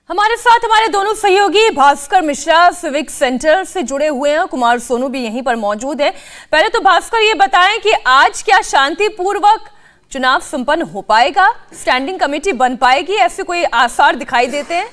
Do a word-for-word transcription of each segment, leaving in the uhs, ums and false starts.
हमारे साथ हमारे दोनों सहयोगी भास्कर मिश्रा सिविक सेंटर से जुड़े हुए हैं, कुमार सोनू भी यहीं पर मौजूद है। पहले तो भास्कर ये बताएं कि आज क्या शांतिपूर्वक चुनाव संपन्न हो पाएगा, स्टैंडिंग कमेटी बन पाएगी, ऐसे कोई आसार दिखाई देते हैं?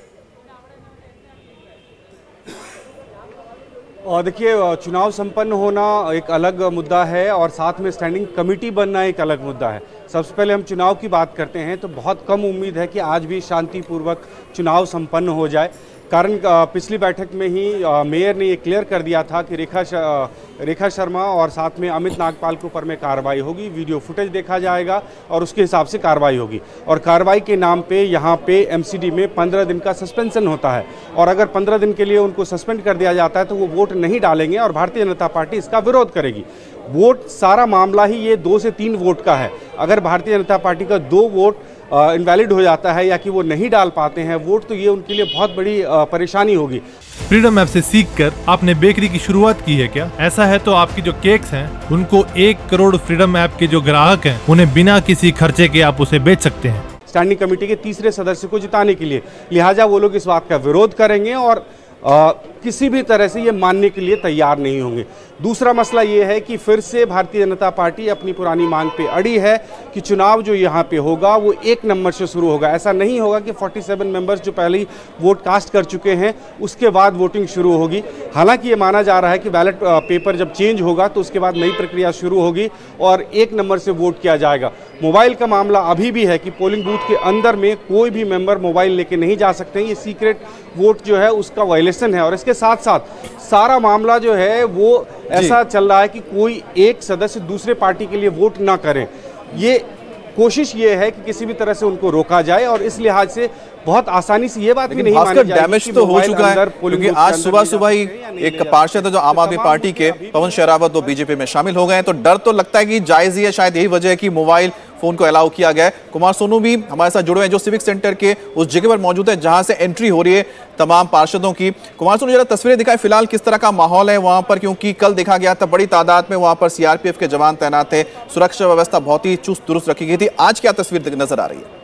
और देखिए, चुनाव संपन्न होना एक अलग मुद्दा है और साथ में स्टैंडिंग कमेटी बनना एक अलग मुद्दा है। सबसे पहले हम चुनाव की बात करते हैं तो बहुत कम उम्मीद है कि आज भी शांतिपूर्वक चुनाव संपन्न हो जाए। कारण पिछली बैठक में ही मेयर ने ये क्लियर कर दिया था कि रेखा रेखा शर्मा और साथ में अमित नागपाल के ऊपर में कार्रवाई होगी, वीडियो फुटेज देखा जाएगा और उसके हिसाब से कार्रवाई होगी। और कार्रवाई के नाम पे यहाँ पे एमसीडी में पंद्रह दिन का सस्पेंशन होता है और अगर पंद्रह दिन के लिए उनको सस्पेंड कर दिया जाता है तो वो वोट नहीं डालेंगे और भारतीय जनता पार्टी इसका विरोध करेगी। वोट सारा मामला ही ये दो से तीन वोट का है। अगर भारतीय जनता पार्टी का दो वोट इनवैलिड हो जाता है या कि वो नहीं डाल पाते हैं वोट तो ये उनके लिए बहुत बड़ी परेशानी होगी। फ्रीडम ऐप से सीखकर आपने बेकरी की शुरुआत की है क्या? ऐसा है तो आपकी जो केक्स हैं उनको एक करोड़ फ्रीडम ऐप के जो ग्राहक हैं उन्हें बिना किसी खर्चे के आप उसे बेच सकते हैं। स्टैंडिंग कमेटी के तीसरे सदस्य को जिताने के लिए, लिहाजा वो लोग इस बात का विरोध करेंगे और आ, किसी भी तरह से ये मानने के लिए तैयार नहीं होंगे। दूसरा मसला ये है कि फिर से भारतीय जनता पार्टी अपनी पुरानी मांग पे अड़ी है कि चुनाव जो यहाँ पे होगा वो एक नंबर से शुरू होगा। ऐसा नहीं होगा कि सैंतालीस मेंबर्स जो पहले ही वोट कास्ट कर चुके हैं उसके बाद वोटिंग शुरू होगी। हालांकि ये माना जा रहा है कि बैलेट पेपर जब चेंज होगा तो उसके बाद नई प्रक्रिया शुरू होगी और एक नंबर से वोट किया जाएगा। मोबाइल का मामला अभी भी है कि पोलिंग बूथ के अंदर में कोई भी मेंबर मोबाइल लेके नहीं जा सकते। ये सीक्रेट वोट जो है उसका वायलेशन है और इसके साथ साथ सारा मामला जो है वो ऐसा चल रहा है कि कोई एक सदस्य दूसरे पार्टी के लिए वोट ना करें। ये कोशिश ये है कि किसी भी तरह से उनको रोका जाए और इस लिहाज से बहुत आसानी से ये बात भी नहीं मानी जाएगी। डैमेज तो हो चुका है क्योंकि आज सुबह सुबह ही एक पार्षद है जो आम आदमी पार्टी के पवन शेरावत वो बीजेपी में शामिल हो गए हैं, तो डर तो लगता है कि जायज ही है। शायद यही वजह है कि मोबाइल फोन को अलाउ किया गया है। कुमार सोनू भी हमारे साथ जुड़े हैं जो सिविक सेंटर के उस जगह पर मौजूद है जहां से एंट्री हो रही है तमाम पार्षदों की। कुमार सोनू, जरा तस्वीरें दिखाएं फिलहाल किस तरह का माहौल है वहां पर, क्योंकि कल देखा गया था बड़ी तादाद में वहां पर सीआरपीएफ के जवान तैनात थे, सुरक्षा व्यवस्था बहुत ही चुस्त दुरुस्त रखी गई थी। आज क्या तस्वीर नजर आ रही है?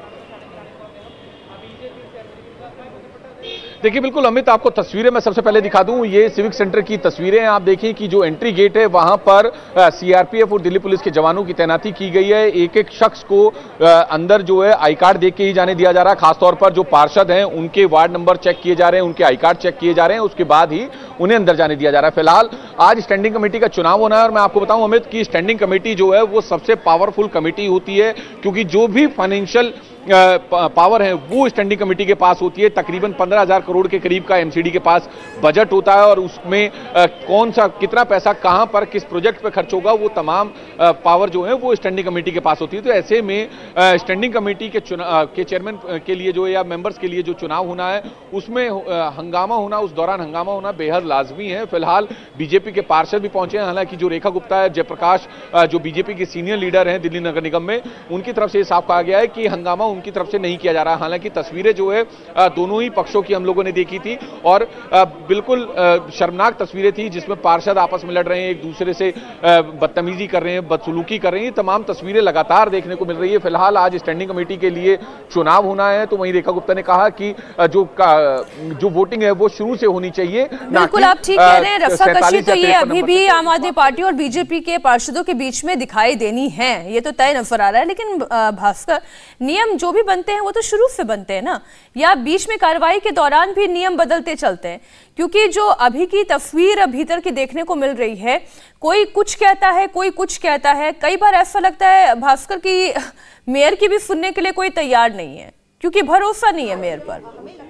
देखिए बिल्कुल अमित, आपको तस्वीरें मैं सबसे पहले दिखा दूं। ये सिविक सेंटर की तस्वीरें आप देखिए कि जो एंट्री गेट है वहां पर सीआरपीएफ और दिल्ली पुलिस के जवानों की तैनाती की गई है। एक एक शख्स को आ, अंदर जो है आई कार्ड देख के ही जाने दिया जा रहा है। खासतौर पर जो पार्षद हैं उनके वार्ड नंबर चेक किए जा रहे हैं, उनके आई कार्ड चेक किए जा रहे हैं, उसके बाद ही उन्हें अंदर जाने दिया जा रहा है। फिलहाल आज स्टैंडिंग कमेटी का चुनाव होना है और मैं आपको बताऊं अमित की स्टैंडिंग कमेटी जो है वो सबसे पावरफुल कमेटी होती है क्योंकि जो भी फाइनेंशियल पावर है वो स्टैंडिंग कमेटी के पास होती है। तकरीबन पंद्रह हजार करोड़ के करीब का एमसीडी के पास बजट होता है और उसमें आ, कौन सा कितना पैसा कहां पर किस प्रोजेक्ट पे खर्च होगा वो तमाम आ, पावर जो है वो स्टैंडिंग कमेटी के पास होती है। तो ऐसे में आ, स्टैंडिंग कमेटी के चुनाव के चेयरमैन के लिए जो या मेंबर्स के लिए जो चुनाव होना है उसमें आ, हंगामा होना, उस दौरान हंगामा होना बेहद लाजमी है। फिलहाल बीजेपी के पार्षद भी पहुंचे हैं, हालांकि जो रेखा गुप्ता है, जयप्रकाश जो बीजेपी के सीनियर लीडर हैं दिल्ली नगर निगम में, उनकी तरफ से साफ कहा गया है कि हंगामा उनकी तरफ से नहीं किया जा रहा। हालांकि तस्वीरें जो है दोनों ही पक्षों की हम लोगों ने देखी थी और बिल्कुल शर्मनाक तस्वीरें थी जिसमें पार्षद आपस में लड़ रहे हैं, एक दूसरे से बदतमीजी कर रहे हैं, बदसलूकी कर रहे हैं। तमाम तस्वीरें लगातार देखने को मिल रही है। फिलहाल आज स्टैंडिंग कमेटी के लिए चुनाव होना है तो वहीं रेखा गुप्ता ने कहा कि जो जो वोटिंग है वो शुरू से होनी चाहिए। बिल्कुल आप ठीक कह रहे हैं, रस्साकशी तो ये अभी भी आम आदमी पार्टी और बीजेपी के पार्षदों के बीच में दिखाई देनी है, ये तो तय नजर आ रहा है। लेकिन भास्कर, नियम जो भी बनते हैं वो तो शुरू से बनते हैं ना, या बीच में कार्रवाई के दौरान भी नियम बदलते चलते हैं? क्योंकि जो अभी की तस्वीर भीतर की देखने को मिल रही है, कोई कुछ कहता है कोई कुछ कहता है। कई बार ऐसा लगता है भास्कर की मेयर की भी सुनने के लिए कोई तैयार नहीं है क्योंकि भरोसा नहीं है मेयर पर।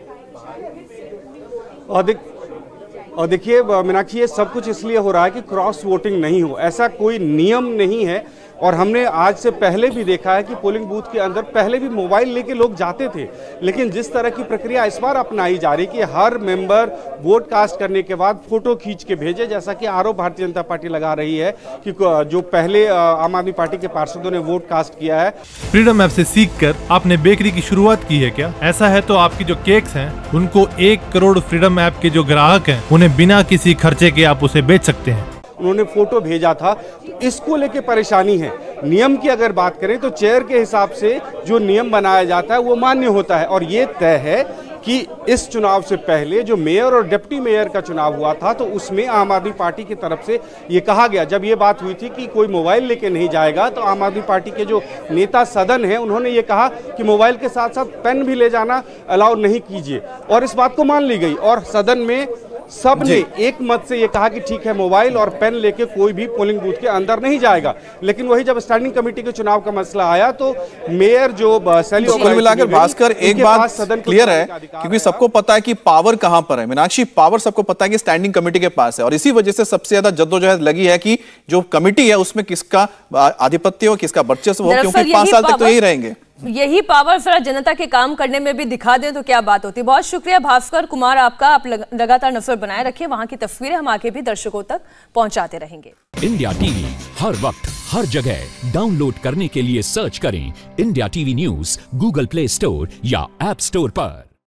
और देख और देखिए मीनाक्षी, ये सब कुछ इसलिए हो रहा है कि क्रॉस वोटिंग नहीं हो, ऐसा कोई नियम नहीं है। और हमने आज से पहले भी देखा है कि पोलिंग बूथ के अंदर पहले भी मोबाइल लेके लोग जाते थे, लेकिन जिस तरह की प्रक्रिया इस बार अपनाई जा रही कि हर मेंबर वोट कास्ट करने के बाद फोटो खींच के भेजे, जैसा कि आरोप भारतीय जनता पार्टी लगा रही है कि जो पहले आम आदमी पार्टी के पार्षदों ने वोट कास्ट किया है। फ्रीडम ऐप से सीखकर आपने बेकरी की शुरुआत की है क्या? ऐसा है तो आपकी जो केक्स हैं उनको एक करोड़ फ्रीडम ऐप के जो ग्राहक हैं उन्हें बिना किसी खर्चे के आप उसे बेच सकते हैं। उन्होंने फोटो भेजा था, तो इसको लेके परेशानी है। नियम की अगर बात करें तो चेयर के हिसाब से जो नियम बनाया जाता है वो मान्य होता है और ये तय है कि इस चुनाव से पहले जो मेयर और डिप्टी मेयर का चुनाव हुआ था तो उसमें आम आदमी पार्टी की तरफ से ये कहा गया, जब ये बात हुई थी कि कोई मोबाइल लेके नहीं जाएगा, तो आम आदमी पार्टी के जो नेता सदन है उन्होंने ये कहा कि मोबाइल के साथ साथ पेन भी ले जाना अलाउ नहीं कीजिए, और इस बात को मान ली गई और सदन में सब ने एक मत से ये कहा कि ठीक है, मोबाइल और पेन लेके कोई भी पोलिंग बूथ के अंदर नहीं जाएगा। लेकिन वही जब स्टैंडिंग कमेटी के चुनाव का मसला आया तो मेयर जो कुल मिलाकर भास्कर एक बात क्लियर है, क्योंकि सबको पता है कि पावर कहां पर है मीनाक्षी, पावर सबको पता है कि स्टैंडिंग कमेटी के पास है, और इसी वजह से सबसे ज्यादा जद्दोजहद लगी है कि जो कमेटी है उसमें किसका आधिपत्य हो, किसका वर्चस्व हो, क्योंकि पांच साल तक तो यही रहेंगे। यही पावर जरा जनता के काम करने में भी दिखा दें तो क्या बात होती। बहुत शुक्रिया भास्कर कुमार आपका, आप लगातार नजर बनाए रखिए, वहां की तस्वीरें हम आगे भी दर्शकों तक पहुंचाते रहेंगे। इंडिया टीवी हर वक्त हर जगह डाउनलोड करने के लिए सर्च करें India TV news Google play store या ऐप स्टोर पर।